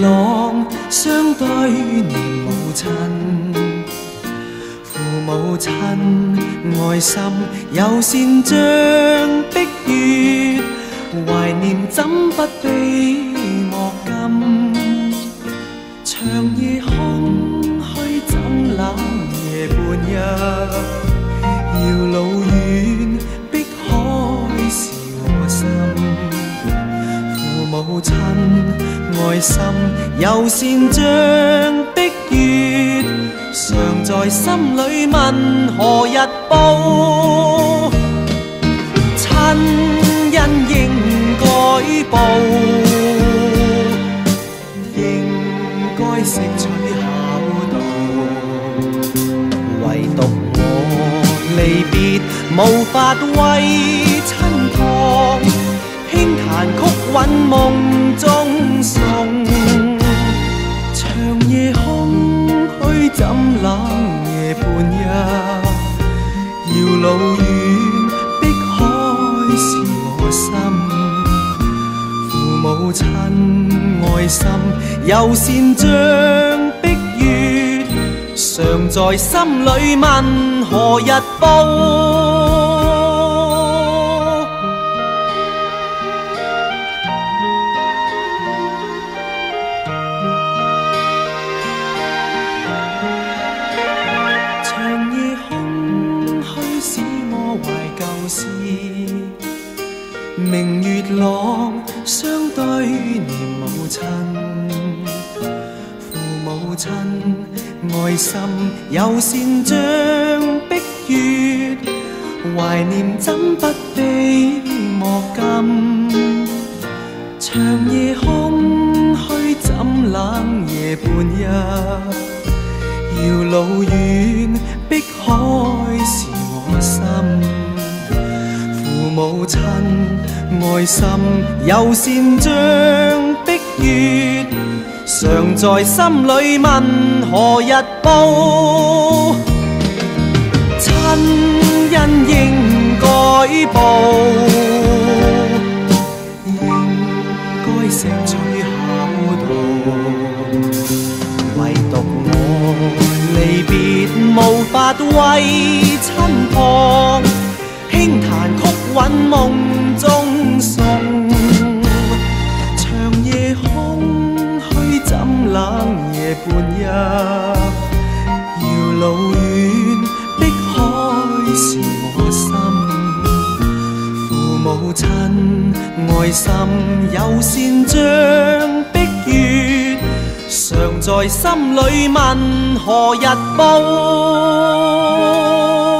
朗，相對念母親。父母親愛心友善像碧月，懷念怎不比莫禁？長夜空虛怎冷夜半日，遙路遠碧海是我心。父母親愛心友善像碧月，常在心裏問何日報？親恩應該報，應該識取孝道。唯獨我離別無法為親旁，輕彈曲韻夢中送。長夜空虛怎冷夜半日，遙路遠碧海是我心。父母親愛心友善像碧月，常在心裏問何日報？明月朗，相對念母親。父母親愛心友善像碧月，懷念怎不比莫禁？長夜空虛怎冷夜半日，遙路遠碧海是我心。父母親愛心友善像碧月，常在心裏問何日報？親恩應該報，應該識取孝道。唯獨我離別無法為親旁，輕彈曲韻夢中送。長夜空虛怎冷夜半日，遙路遠碧海是我心。父母親愛心友善像碧月，常在心裏問何日報？